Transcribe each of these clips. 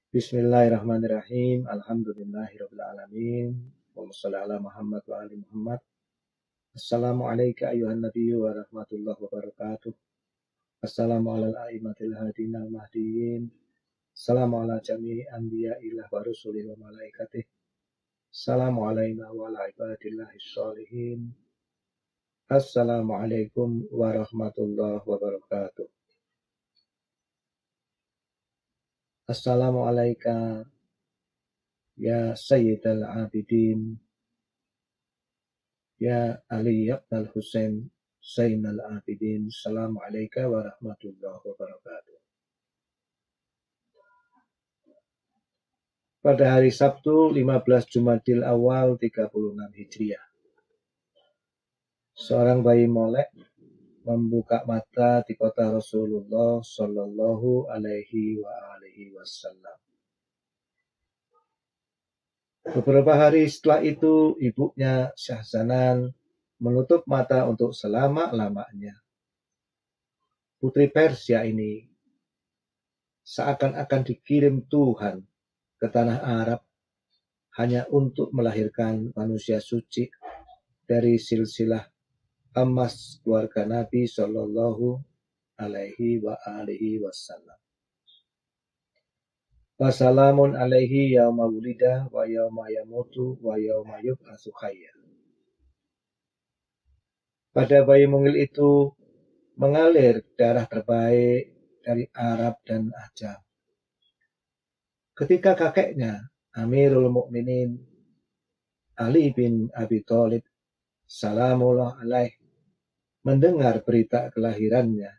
Bismillahirrahmanirrahim. Alhamdulillahirabbil alamin. Allahumma shalli ala Muhammad wa ali Muhammad. Assalamualaikum ayuhan nabiyyu wa rahmatullahi wa barakatuh. Assalamu ala a'immatil hadin al mahdiyyin. Assalamu ala jami'i anbiya'illah wa rusulih wa malaikatih. Assalamu alayna wa ala ibadillahis sholihin. Assalamualaikum warahmatullahi wabarakatuh. Assalamualaikum ya Sayyidal Abidin, ya Ali Ibn Husain Zainal Abidin. Assalamualaikum warahmatullahi wabarakatuh. Pada hari Sabtu 15 Jumadil Awal 36 Hijriah, seorang bayi molek membuka mata di kota Rasulullah Shallallahu Alaihi Wasallam. Beberapa hari setelah itu, ibunya Syahzanan menutup mata untuk selama-lamanya. Putri Persia ini seakan-akan dikirim Tuhan ke tanah Arab hanya untuk melahirkan manusia suci dari silsilah emas keluarga Nabi Shallallahu Alaihi Wasallam. Wassalamun alaihi yauma wulida wa yauma yamutu wa yauma yub'atsu hayya. Pada bayi mungil itu mengalir darah terbaik dari Arab dan Ajam. Ketika kakeknya Amirul Mukminin Ali bin Abi Thalib salamullah alaih mendengar berita kelahirannya,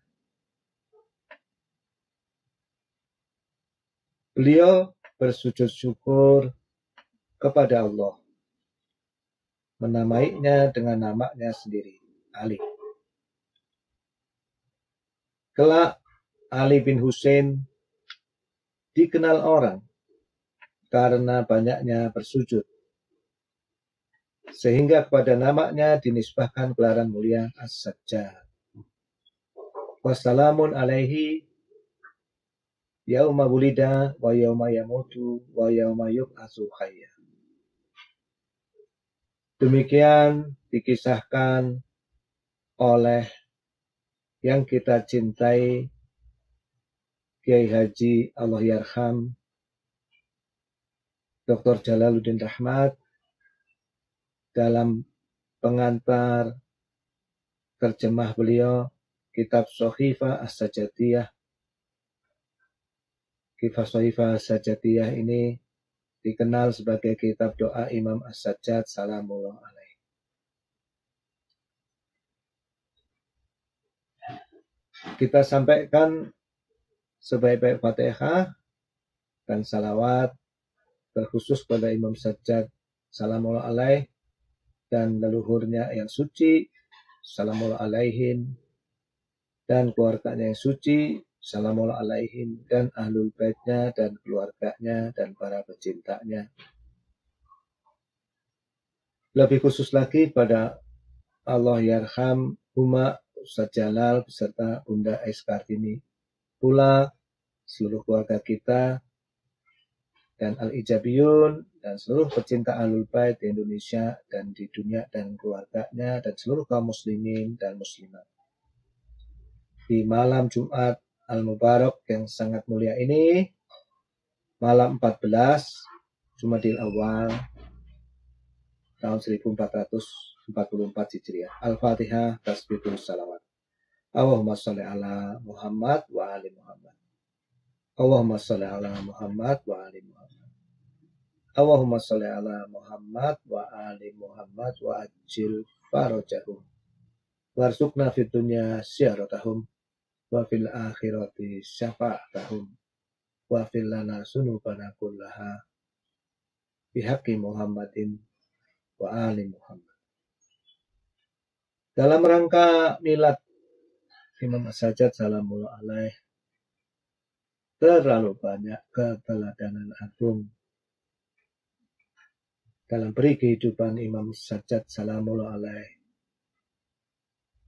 beliau bersujud syukur kepada Allah, menamainya dengan namanya sendiri, Ali. Kelak Ali bin Husain dikenal orang karena banyaknya bersujud, sehingga kepada namanya dinisbahkan gelaran mulia As-Sajjad. Wassalamun alaihi yauma wulida wa yauma yamutu wa yauma yub'atsu hayya. Demikian dikisahkan oleh yang kita cintai Kiai Haji Allah Yarham Dr. Jalaluddin Rahmat dalam pengantar terjemah beliau kitab Shahifah As-Sajjadiyah. Kitab Shahifah As-Sajjadiyah ini dikenal sebagai kitab doa Imam As-Sajjad salamullah alaih. Kita sampaikan sebaik-baik Fatihah dan salawat terkhusus pada Imam Sajjad salamullah alaih dan leluhurnya yang suci salamullah alaihim, dan keluarganya yang suci salamullah alaihim, dan ahlul baitnya dan keluarganya dan para pecintanya. Lebih khusus lagi pada Allah Yarham Huma Ustaz Jalal beserta Bunda Ais Kartini, pula seluruh keluarga kita dan Al-Ijabiyun dan seluruh pecinta Ahlul Bait di Indonesia dan di dunia dan keluarganya dan seluruh kaum muslimin dan muslimat. Di malam Jumat Al-Mubarak yang sangat mulia ini, malam 14 Jumadil Awal tahun 1444 Hijriah. Al-Fatihah, tasbihul salawat. Allahumma sholli ala Muhammad wa ali Muhammad. Allahumma sholli ala Muhammad wa ali Muhammad. Allahumma sholli ala Muhammad wa ali Muhammad wa ajil farajahum. Warzuqna fid dunya syiaratahum wa fil akhirati syafa'atahum wa fil lana sunubana kullaha bihaqqi Muhammadin wa ali Muhammad. Dalam rangka milad Imam As-Sajjad salamullah alaih, terlalu banyak keteladanan agung dalam beri kehidupan Imam Sajjad salamullah alaih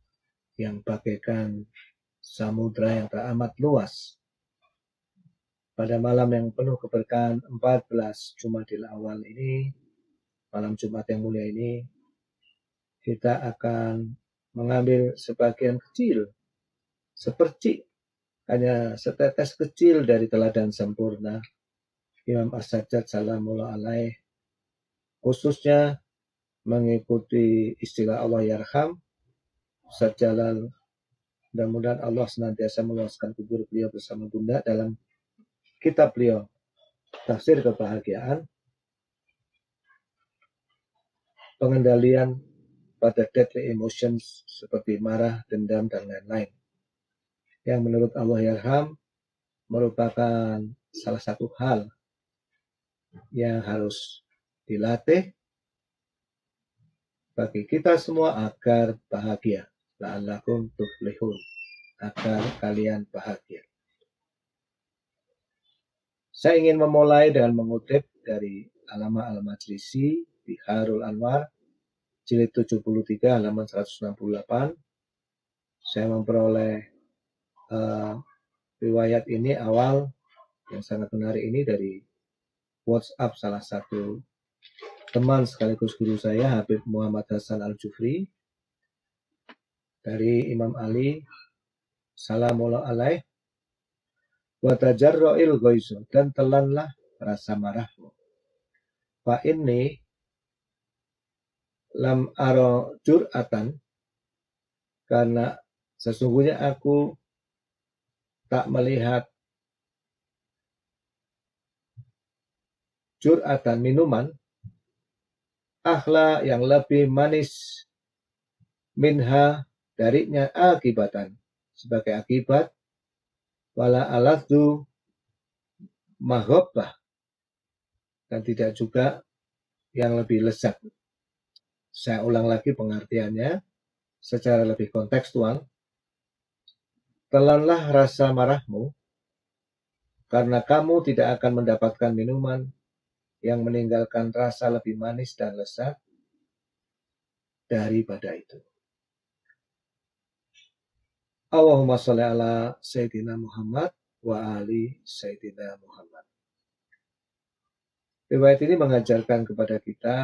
yang bagaikan samudra yang tak amat luas pada malam yang penuh keberkahan 14 Jumadil Awal ini, malam Jumat yang mulia ini, kita akan mengambil sebagian kecil, sepercik, hanya setetes kecil dari teladan sempurna Imam As-Sajjad salamullah alaih, khususnya mengikuti istilah Allah yarham, Ustaz Jalal. Mudah-mudahan Allah senantiasa meluaskan kubur beliau bersama Bunda dalam kitab beliau, Tafsir Kebahagiaan, pengendalian pada deadly emotions seperti marah, dendam, dan lain-lain. Yang menurut Allah yarham merupakan salah satu hal yang harus dilatih bagi kita semua agar bahagia. La'allakum tuflihun, agar kalian bahagia. Saya ingin memulai dengan mengutip dari Alama Al-Majlisi Biharul Anwar, jilid 73 halaman 168. Saya memperoleh riwayat ini awal yang sangat menarik ini dari WhatsApp salah satu teman sekaligus guru saya, Habib Muhammad Hasan Al-Jufri, dari Imam Ali salamullah alaih, wa tajarra'il ghaizu, dan telanlah rasa marahmu. Fa inni lam aro jur'atan, karena sesungguhnya aku tak melihat jur'atan minuman, akhla yang lebih manis, minha darinya akibatan, sebagai akibat, wala aladzu maghabbah, dan tidak juga yang lebih lezat. Saya ulang lagi pengertiannya secara lebih kontekstual. Telanlah rasa marahmu, karena kamu tidak akan mendapatkan minuman yang meninggalkan rasa lebih manis dan lezat daripada itu. Allahumma sholli ala Sayyidina Muhammad wa ali Sayyidina Muhammad. Riwayat ini mengajarkan kepada kita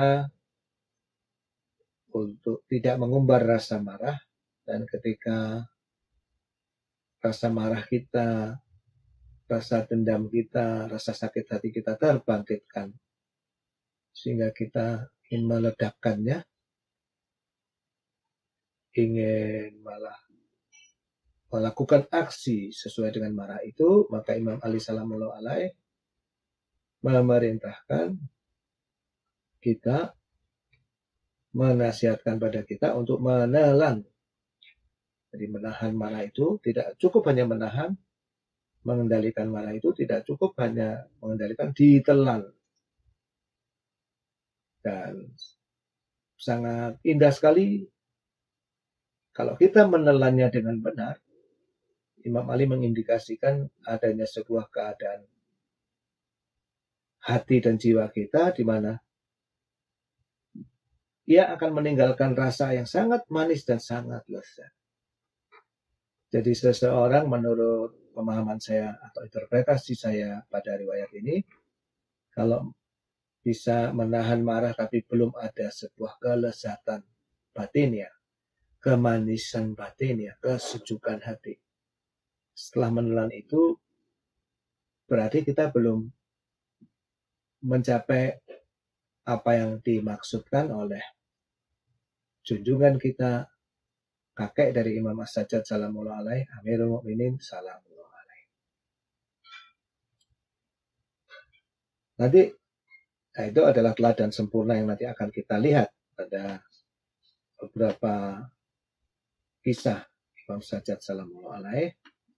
untuk tidak mengumbar rasa marah, dan ketika rasa marah kita, rasa dendam kita, rasa sakit hati kita terbangkitkan, sehingga kita ingin meledakkannya, ingin malah melakukan aksi sesuai dengan marah itu, maka Imam Ali salamullah alaih memerintahkan kita, menasihatkan pada kita untuk menelan. Jadi menahan marah itu tidak cukup hanya menahan, mengendalikan marah itu tidak cukup hanya mengendalikan, ditelan. Dan sangat indah sekali kalau kita menelannya dengan benar. Imam Ali mengindikasikan adanya sebuah keadaan hati dan jiwa kita di mana ia akan meninggalkan rasa yang sangat manis dan sangat lezat. Jadi seseorang, menurut pemahaman saya atau interpretasi saya pada riwayat ini, kalau bisa menahan marah tapi belum ada sebuah kelezatan batin ya, kemanisan batin ya, kesejukan hati, setelah menelan itu berarti kita belum mencapai apa yang dimaksudkan oleh junjungan kita, kakek dari Imam As-Sajjad salamullah alaih, Amirul Mukminin salamullah alaih. Nanti itu adalah teladan sempurna yang nanti akan kita lihat pada beberapa kisah Imam As-Sajjad salamullah alaih.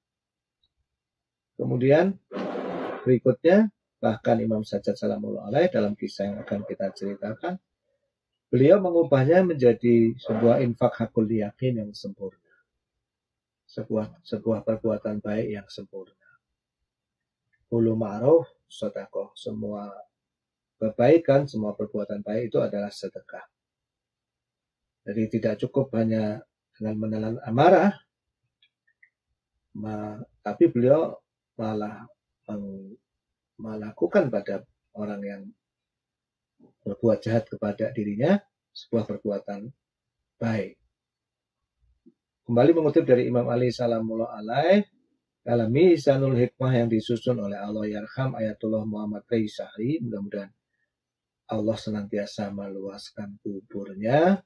Kemudian berikutnya, bahkan Imam Sajjad salamullah alaih dalam kisah yang akan kita ceritakan, beliau mengubahnya menjadi sebuah infak hakul yakin yang sempurna. Sebuah perbuatan baik yang sempurna. Kullu ma'ruf sedekah, semua kebaikan, semua perbuatan baik itu adalah sedekah. Jadi tidak cukup hanya dengan menelan amarah, tapi beliau malah melakukan pada orang yang berbuat jahat kepada dirinya sebuah perbuatan baik. Kembali mengutip dari Imam Ali salamullah alaih dalam Mizanul Hikmah yang disusun oleh Allah Yarham Ayatullah Muhammad Raisari, mudah-mudahan Allah senantiasa meluaskan kuburnya.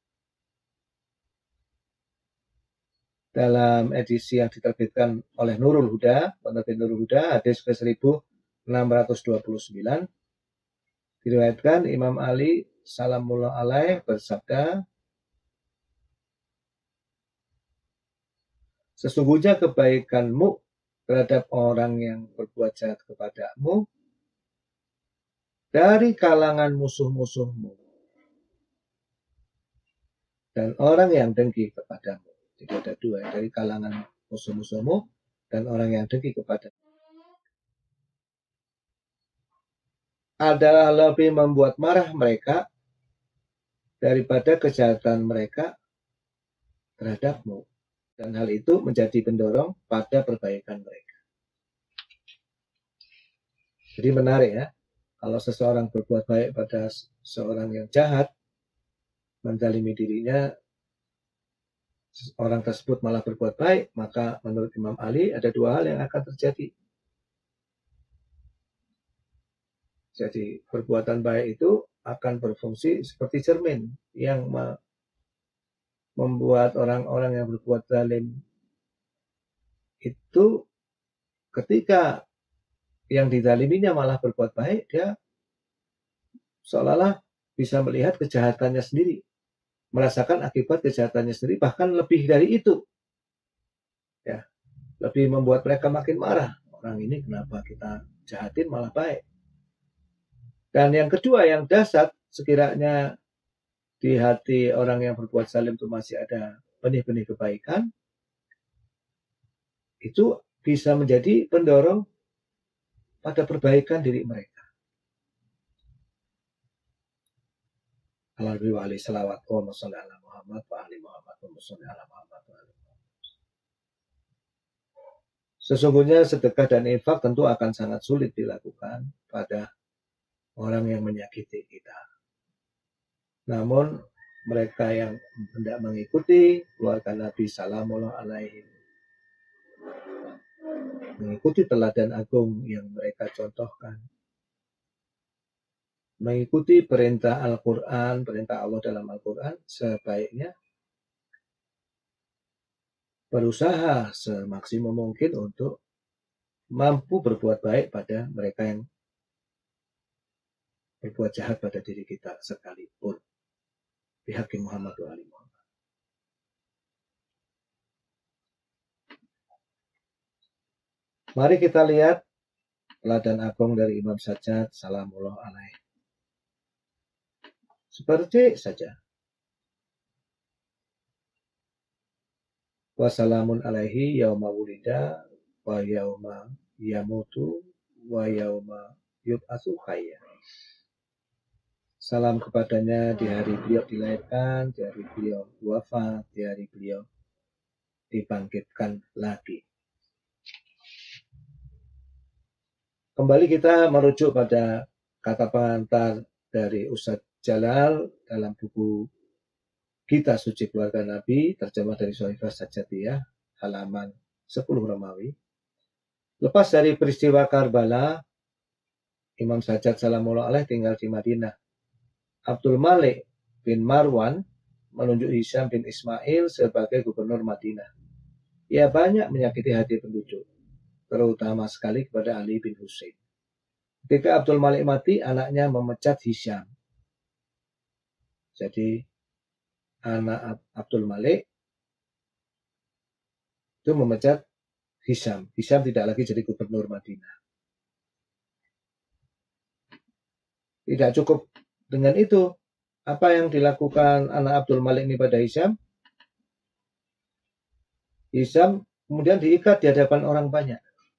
Dalam edisi yang diterbitkan oleh Nurul Huda, penerbit Nurul Huda, hadis ke-1629, diriwayatkan Imam Ali salamullah alaih bersabda, sesungguhnya kebaikanmu terhadap orang yang berbuat jahat kepadamu dari kalangan musuh-musuhmu dan orang yang dengki kepadamu. Jadi ada dua, dari kalangan musuh-musuhmu dan orang yang dengki kepadamu. Adalah lebih membuat marah mereka daripada kejahatan mereka terhadapmu. Dan hal itu menjadi pendorong pada perbaikan mereka. Jadi menarik ya, kalau seseorang berbuat baik pada seorang yang jahat, menzalimi dirinya, orang tersebut malah berbuat baik, maka menurut Imam Ali ada dua hal yang akan terjadi. Jadi perbuatan baik itu akan berfungsi seperti cermin yang membuat orang-orang yang berbuat zalim itu ketika yang dizaliminya malah berbuat baik, dia seolah-olah bisa melihat kejahatannya sendiri, merasakan akibat kejahatannya sendiri, bahkan lebih dari itu. Ya, lebih membuat mereka makin marah. Orang ini kenapa kita jahatin malah baik. Dan yang kedua yang dasar, sekiranya di hati orang yang berbuat zalim itu masih ada benih-benih kebaikan, itu bisa menjadi pendorong pada perbaikan diri mereka. Alhamdulillah wa alaihi salawat wa sholli ala Muhammad wa ali Muhammad wa sholli ala Muhammad wa ali Muhammad. Sesungguhnya sedekah dan infak tentu akan sangat sulit dilakukan pada orang yang menyakiti kita. Namun mereka yang hendak mengikuti keluarga Nabi salamullah alaihi, mengikuti teladan agung yang mereka contohkan, mengikuti perintah Al-Quran, perintah Allah dalam Al-Quran, sebaiknya berusaha semaksimum mungkin untuk mampu berbuat baik pada mereka yang berbuat jahat pada diri kita sekalipun. Bihaqi Muhammad wa ali Muhammad. Mari kita lihat teladan agung dari Imam Sajjad salamullah alaih. Seperti saja. Wassalamun alaihi yauma wulida wa yauma yamutu wa yauma yub'atsu hayya. Salam kepadanya di hari beliau dilahirkan, di hari beliau wafat, di hari beliau dibangkitkan lagi. Kembali kita merujuk pada kata pengantar dari Ustadz Jalal dalam buku Kitab Suci Keluarga Nabi, terjemah dari Sohifah Sajjatiyah, halaman 10 Romawi. Lepas dari peristiwa Karbala, Imam Sajjad salamullah alaih tinggal di Madinah. Abdul Malik bin Marwan menunjuk Hisham bin Ismail sebagai gubernur Madinah. Ia banyak menyakiti hati penduduk, terutama sekali kepada Ali bin Husain. Ketika Abdul Malik mati, anaknya memecat Hisham. Jadi anak Abdul Malik itu memecat Hisham. Hisham tidak lagi jadi gubernur Madinah. Tidak cukup dengan itu. Apa yang dilakukan anak Abdul Malik ini pada Hisham? Hisham kemudian diikat di hadapan orang banyak.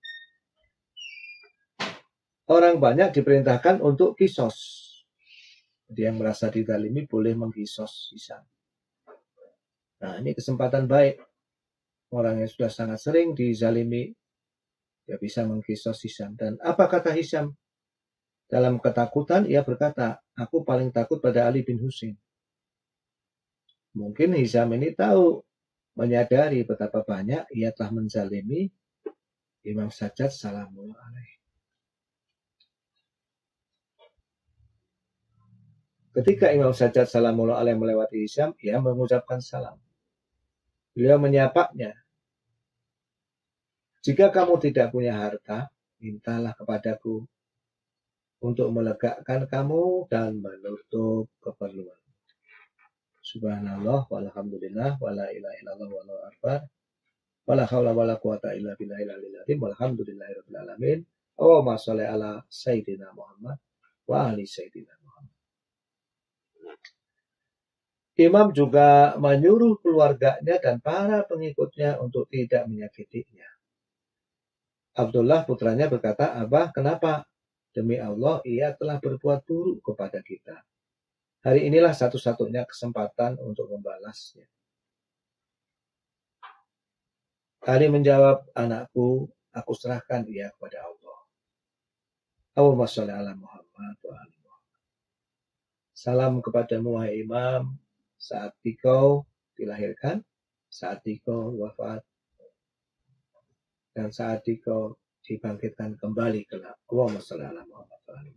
Orang banyak diperintahkan untuk kisos. Jadi yang merasa dizalimi boleh mengkisos Hisham. Nah, ini kesempatan baik. Orang yang sudah sangat sering dizalimi Dia bisa mengkisos Hisham. Dan apa kata Hisham? Dalam ketakutan ia berkata, aku paling takut pada Ali bin Husain. Mungkin Hisham ini tahu, menyadari betapa banyak ia telah menzalimi Imam Sajjad salamullah alaihi. Ketika Imam Sajjad salamullah alaihi melewati Hisham, ia mengucapkan salam. Beliau menyapanya. Jika kamu tidak punya harta, mintalah kepadaku untuk melegakan kamu dan menutup keperluan. Subhanallah, walhamdulillah, wala ilaha illallah, wallahu akbar, wala haula wala quwata illa billahil aliyil azim, walhamdulillahirabbil alamin. Allahumma shalli ala sayyidina Muhammad wa ali sayyidina Muhammad. Imam juga menyuruh keluarganya dan para pengikutnya untuk tidak menyakitinya. Abdullah putranya berkata, Abah, kenapa? Demi Allah, ia telah berbuat buruk kepada kita. Hari inilah satu-satunya kesempatan untuk membalasnya. Ali menjawab, anakku, aku serahkan dia kepada Allah. Allahumma sholli ala Muhammad wa ali Muhammad. Salam kepadamu, wahai Imam, saat engkau dilahirkan, saat engkau wafat, dan saat engkau dibangkitkan kembali kelak. Allahumma sholli ala Muhammad wa ali Muhammad.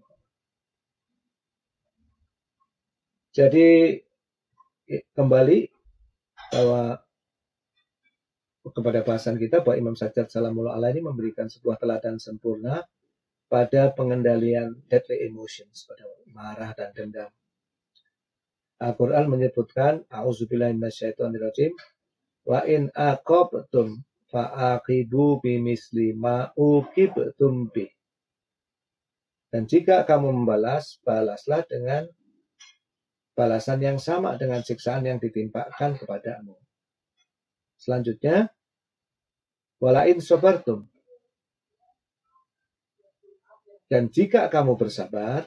Jadi kembali bahwa kepada bahasan kita bahwa Imam Sajjad salamullah alaihi memberikan sebuah teladan sempurna pada pengendalian deadly emotions, pada marah dan dendam. Al-Quran menyebutkan a'udzubillahi minasyaitonirrajim wa in aqabtum fa'aqibu bimisli ma uqibtum bih. Dan jika kamu membalas, balaslah dengan balasan yang sama dengan siksaan yang ditimpakan kepadamu. Selanjutnya, walain sabartum. Dan jika kamu bersabar,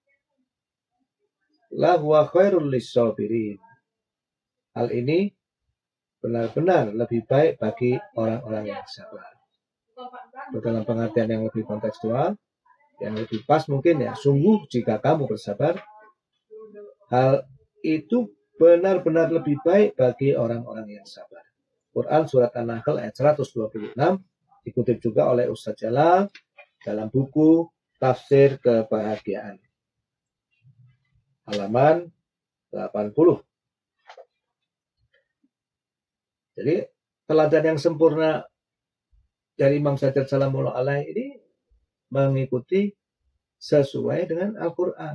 lahuwa khairul lissabirin. Hal ini benar-benar lebih baik bagi orang-orang yang sabar. Dalam pengertian yang lebih kontekstual, yang lebih pas mungkin ya, sungguh jika kamu bersabar, hal itu benar-benar lebih baik bagi orang-orang yang sabar. Quran Surat An-Nahl ayat 126 dikutip juga oleh Ustaz Jalal dalam buku Tafsir Kebahagiaan. Halaman 80. Jadi teladan yang sempurna dari Imam Sajjad salamullah alaihi ini mengikuti sesuai dengan Al-Quran.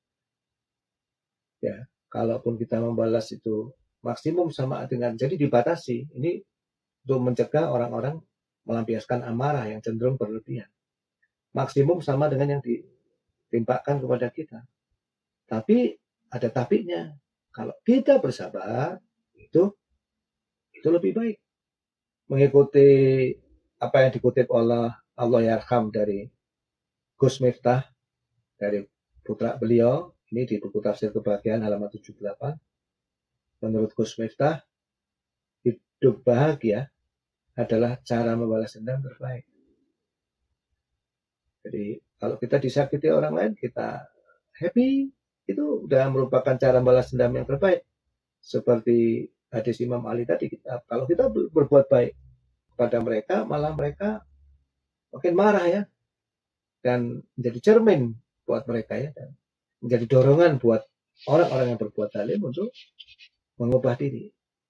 Ya, kalaupun kita membalas itu maksimum sama dengan, jadi dibatasi. Ini untuk mencegah orang-orang melampiaskan amarah yang cenderung berlebihan. Maksimum sama dengan yang ditimpakan kepada kita. Tapi ada tapinya. Kalau kita bersabar, itu lebih baik. Mengikuti apa yang dikutip oleh Allah Yarham dari Gus Miftah, dari putra beliau, ini di buku Tafsir Kebahagiaan halaman 78. Menurut Gus Miftah, hidup bahagia adalah cara membalas dendam terbaik. Jadi kalau kita disakiti orang lain, kita happy, itu sudah merupakan cara membalas dendam yang terbaik. Seperti hadis Imam Ali tadi, kalau kita berbuat baik kepada mereka, malah mereka makin marah ya, dan menjadi cermin buat mereka ya, dan menjadi dorongan buat orang-orang yang berbuat zalim untuk mengubah diri.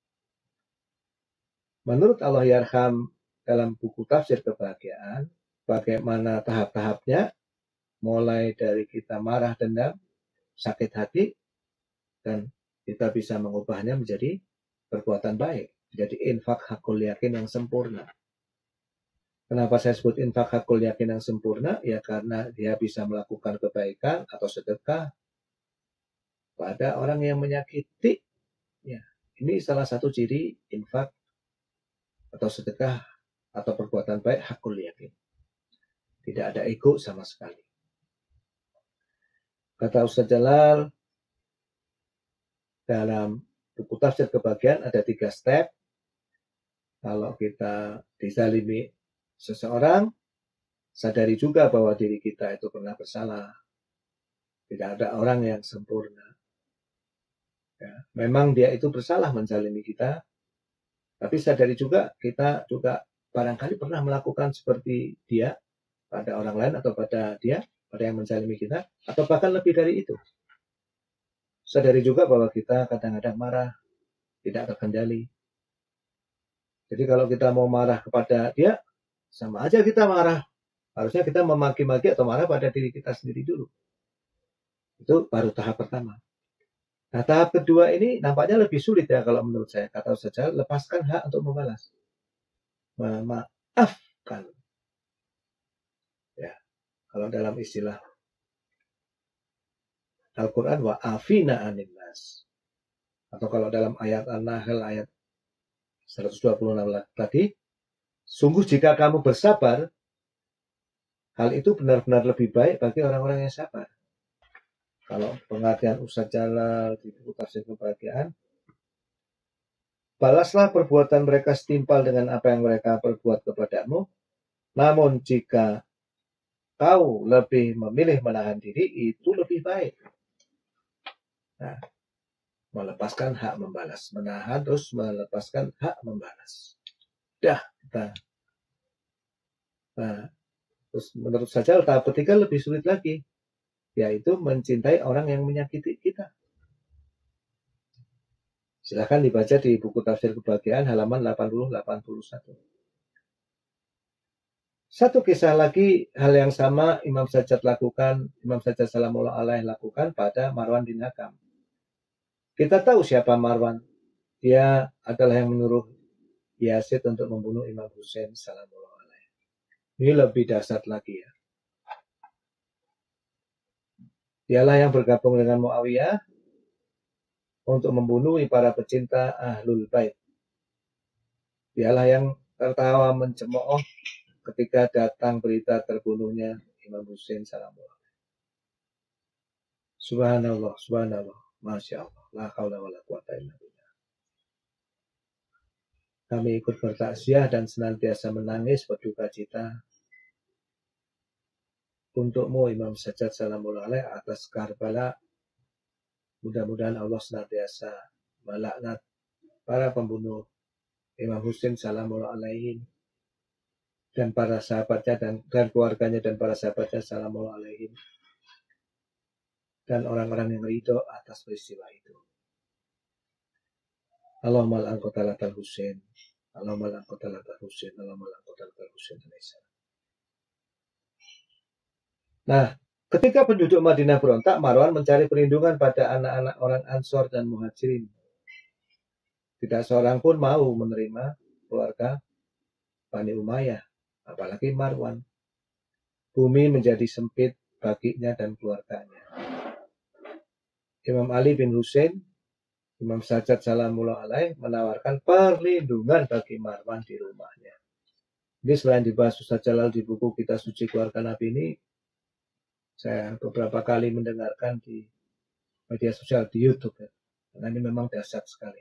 Menurut Allah Yarham dalam buku Tafsir Kebahagiaan, bagaimana tahap-tahapnya, mulai dari kita marah, dendam, sakit hati, dan kita bisa mengubahnya menjadi perbuatan baik, menjadi infak hakul yakin yang sempurna. Kenapa saya sebut infak hakul yakin yang sempurna? Ya karena dia bisa melakukan kebaikan atau sedekah pada orang yang menyakiti. Ya, ini salah satu ciri infak atau sedekah atau perbuatan baik hakul yakin. Tidak ada ego sama sekali. Kata Ustaz Jalal, dalam buku Tafsir Kebahagiaan ada 3 step. Kalau kita dizalimi seseorang, sadari juga bahwa diri kita itu pernah bersalah. Tidak ada orang yang sempurna. Ya, memang dia itu bersalah menzalimi kita, tapi sadari juga kita juga barangkali pernah melakukan seperti dia pada orang lain atau pada dia, pada yang menzalimi kita, atau bahkan lebih dari itu. Sadari juga bahwa kita kadang-kadang marah, tidak terkendali. Jadi kalau kita mau marah kepada dia, sama aja kita marah. Harusnya kita memaki-maki atau marah pada diri kita sendiri dulu. Itu baru tahap pertama. Nah, tahap kedua ini nampaknya lebih sulit ya kalau menurut saya. Kata saja, lepaskan hak untuk membalas. Memaafkan. Ya, kalau dalam istilah Al-Quran, wa'afina anin nas. Atau kalau dalam ayat An-Nahl ayat 126 tadi, sungguh jika kamu bersabar, hal itu benar-benar lebih baik bagi orang-orang yang sabar. Kalau pengertian Ustadz Jalal di buku Tafsir Kebahagiaan, balaslah perbuatan mereka setimpal dengan apa yang mereka perbuat kepadamu. Namun jika kau lebih memilih menahan diri, itu lebih baik. Nah, melepaskan hak membalas. Menahan terus melepaskan hak membalas. Dah, kita. Nah, terus menurut saya tahap ketiga lebih sulit lagi, yaitu mencintai orang yang menyakiti kita. Silahkan dibaca di buku Tafsir Kebahagiaan halaman 80-81. Satu kisah lagi, hal yang sama Imam Sajjad lakukan, Imam Sajjad Salamullah alaih lakukan pada Marwan bin Hakam. Kita tahu siapa Marwan. Dia adalah yang menyuruh Yazid untuk membunuh Imam Husain Salamullah alaih. Ini lebih dahsyat lagi ya. Dialah yang bergabung dengan Muawiyah untuk membunuh para pecinta Ahlul Bait. Dialah yang tertawa mencemooh ketika datang berita terbunuhnya Imam Husain Salamullah. Subhanallah, subhanallah, masya Allah, la haula wala quwata illa billah. Kami ikut bertaksiah dan senantiasa menangis berduka cita untukmu Imam Sajjad Salamullah alaih atas Karbala. Mudah-mudahan Allah senantiasa melaknat para pembunuh Imam Husain Salamullah alaihim dan para sahabatnya dan keluarganya dan para sahabatnya Salamullah alaihim dan orang-orang yang ridho atas peristiwa itu. Allahumma al-anqotalatal Husain, Allahumma al-anqotalatal Husain, Allahumma al-anqotalatal Husain. Nah, ketika penduduk Madinah berontak, Marwan mencari perlindungan pada anak-anak orang Ansor dan Muhajirin. Tidak seorang pun mau menerima keluarga Bani Umayyah, apalagi Marwan. Bumi menjadi sempit baginya dan keluarganya. Imam Ali bin Husain, Imam Sajjad Salamullah alaih menawarkan perlindungan bagi Marwan di rumahnya. Ini selain dibahas Ustadz Jalal di buku Kitab Suci Keluarga Nabi ini, saya beberapa kali mendengarkan di media sosial di YouTube ya. Karena ini memang dahsyat sekali.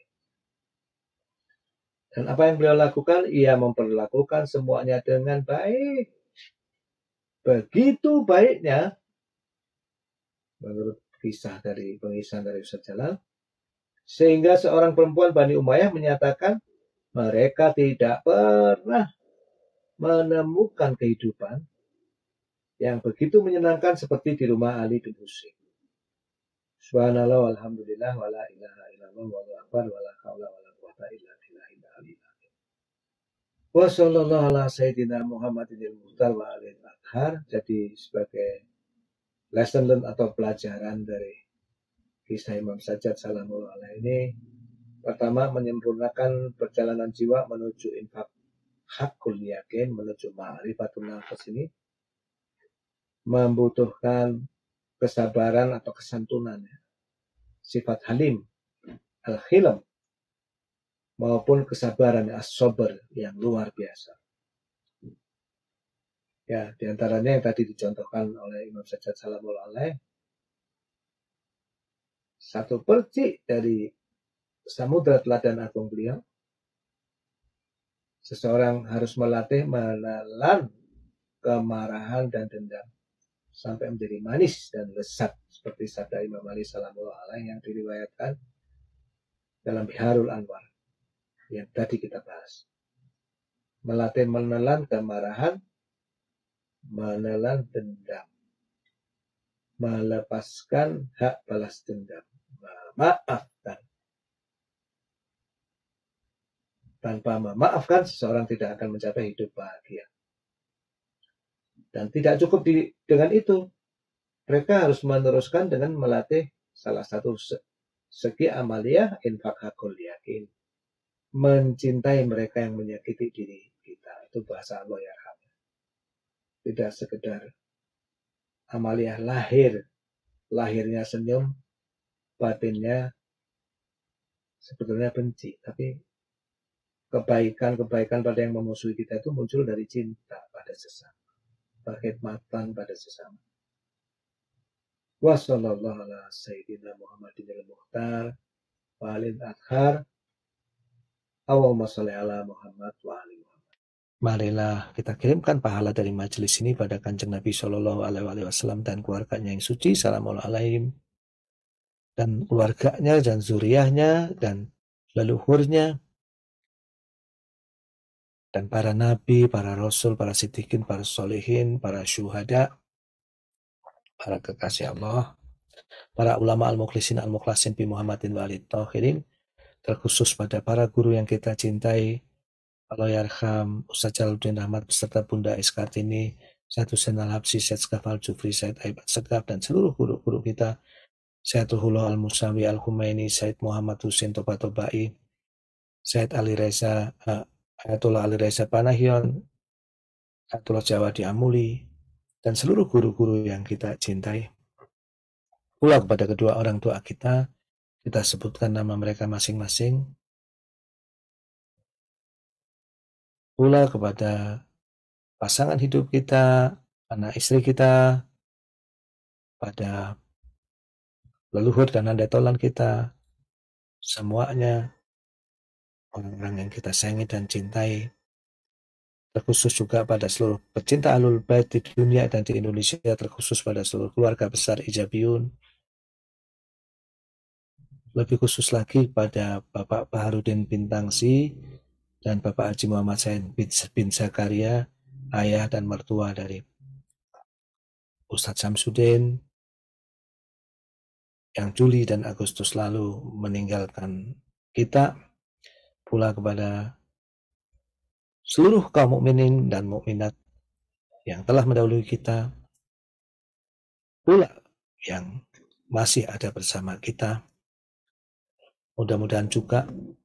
Dan apa yang beliau lakukan? Ia memperlakukan semuanya dengan baik. Begitu baiknya, menurut pengisahan dari Ustadz Jalal, sehingga seorang perempuan Bani Umayyah menyatakan mereka tidak pernah menemukan kehidupan yang begitu menyenangkan seperti di rumah Ali bin Husain. Subhanallah walhamdulillah wala ilaha illallah wallahu akbar wala haula wala quwata illa billahil aliyyil azim. Wa sallallahu ala sayyidina Muhammadin al-Muhtar wa alihi al-Athhar. Jadi sebagai lesson learned atau pelajaran dari kisah Imam Sajjad Salamullah alaih ini, pertama menyempurnakan perjalanan jiwa menuju infak hakul yakin, menuju ma'rifatul nafs ini membutuhkan kesabaran atau kesantunan, sifat halim, al-hilm, maupun kesabaran as-sabr yang luar biasa. Ya, diantaranya yang tadi dicontohkan oleh Imam Sajjad Salamullah alaih, satu percik dari samudra teladan agung beliau, seseorang harus melatih menelan kemarahan dan dendam sampai menjadi manis dan lezat seperti sabda Imam Ali salamullah alaihi yang diriwayatkan dalam Biharul Anwar yang tadi kita bahas. Melatih menelan kemarahan, menelan dendam, melepaskan hak balas dendam, memaafkan. Tanpa memaafkan, seseorang tidak akan mencapai hidup bahagia. Dan tidak cukup dengan itu. Mereka harus meneruskan dengan melatih salah satu segi amaliyah infak hakul yakin. Mencintai mereka yang menyakiti diri kita. Itu bahasa Allah yarham. Tidak sekedar amaliyah lahirnya senyum, batinnya sebetulnya benci. Tapi kebaikan pada yang memusuhi kita itu muncul dari cinta pada sesama, perkhidmatan pada sesama. Wassallallahu ala sayyidina Muhammadin al-Mukhtar wa alil adhar. Allahumma sholli ala Muhammad wa ali Muhammad. Marilah kita kirimkan pahala dari majelis ini pada Kanjeng Nabi Shallallahu Alaihi Wasallam dan keluarganya yang suci, salamullah alaihim, dan keluarganya dan zuriyahnya dan leluhurnya, dan para nabi, para rasul, para siddiqin, para solihin, para syuhada, para kekasih Allah, para ulama al-mukhlisin al-mukhlasin bi Muhammadin wa alid tahirin, terkhusus pada para guru yang kita cintai, Allahyarham Ustaz Jalaluddin Rahmat beserta Bunda S. Kartini, Syed Husain Al-Habsyi, Syed Skaf Al-Jufri, Syed Aibad Segaf, dan seluruh guru-guru kita, Syed Ruhullah Al-Musawi Al-Humaini, Syed Muhammad Husin Toba-Tobai, Syed Ali Reza, Ayatullah Ali Reza Panahion, Ayatullah Jawadi Amuli, dan seluruh guru-guru yang kita cintai. Pula kepada kedua orang tua kita sebutkan nama mereka masing-masing. Pula kepada pasangan hidup kita, anak istri kita, pada leluhur dan handetolan kita, semuanya orang-orang yang kita sayangi dan cintai, terkhusus juga pada seluruh pecinta Ahlul Bait di dunia dan di Indonesia, terkhusus pada seluruh keluarga besar Ijabiyun, lebih khusus lagi pada Bapak Baharudin Bintangsi dan Bapak Haji Muhammad Said bin Zakaria, ayah dan mertua dari Ustadz Samsudin, yang Juli dan Agustus lalu meninggalkan kita. Pula kepada seluruh kaum mukminin dan mukminat yang telah mendahului kita, pula yang masih ada bersama kita. Mudah-mudahan juga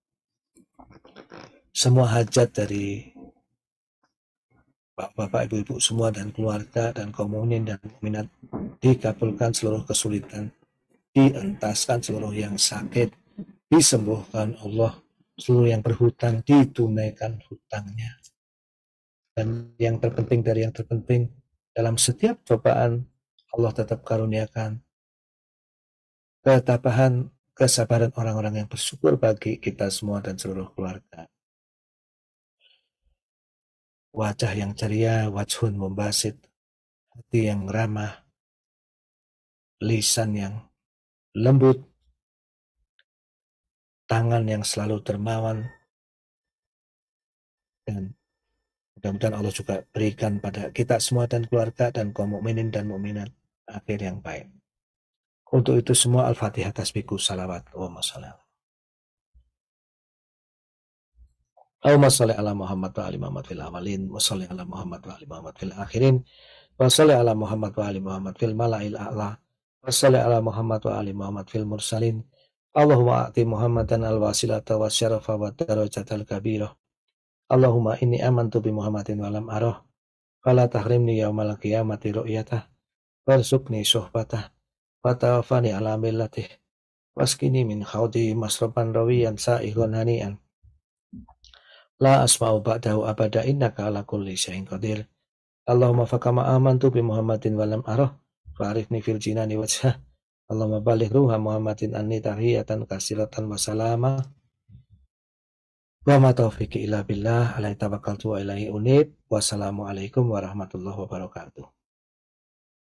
semua hajat dari bapak, ibu-ibu semua dan keluarga dan kaum mukminin dan mukminat dikabulkan, seluruh kesulitan dientaskan, seluruh yang sakit disembuhkan Allah, seluruh yang berhutang ditunaikan hutangnya. Dan yang terpenting dari yang terpenting, dalam setiap cobaan Allah tetap karuniakan ketabahan, kesabaran orang-orang yang bersyukur bagi kita semua dan seluruh keluarga. Wajah yang ceria, wajhun mumbasit, hati yang ramah, lisan yang lembut, tangan yang selalu dermawan, dan mudah-mudahan Allah juga berikan pada kita semua dan keluarga dan kaum mukminin dan mukminat akhir yang baik. Untuk itu semua Al-Fatihah tasbihku salawat. Allahumma sholli ala Muhammad wa ali Muhammad fil awalin wa sholli ala Muhammad wa ali Muhammad fil akhirin wa sholli ala Muhammad wa ali Muhammad fil mala'il a'la wa sholli ala Muhammad wa ali Muhammad fil mursalin. Allahumma a'ti Muhammadan al-wasilata wa syarafa wa darajatal kabirah. Allahumma inni amantu bi Muhammadin wa lam arah fala tahrimni yaumal qiyamati ru'yatah warzuqni suhbatah wa tawaffani ala millatih waskini min khawdi masraban rawiyan sa'ighun hani'an la asma'u ba'dahu abada innaka ala kulli syai'in qadir. Allahumma fakama amantu bi Muhammadin wa lam arah fa'arifni fil jinani wajhah. Allahumma baligh ruha Muhammadin anni tahiyatan kasiratan wa salama Wa ma taufiqi illa billah, alaihi tawakkaltu wa ilaihi unib. Wassalamualaikum warahmatullahi wabarakatuh.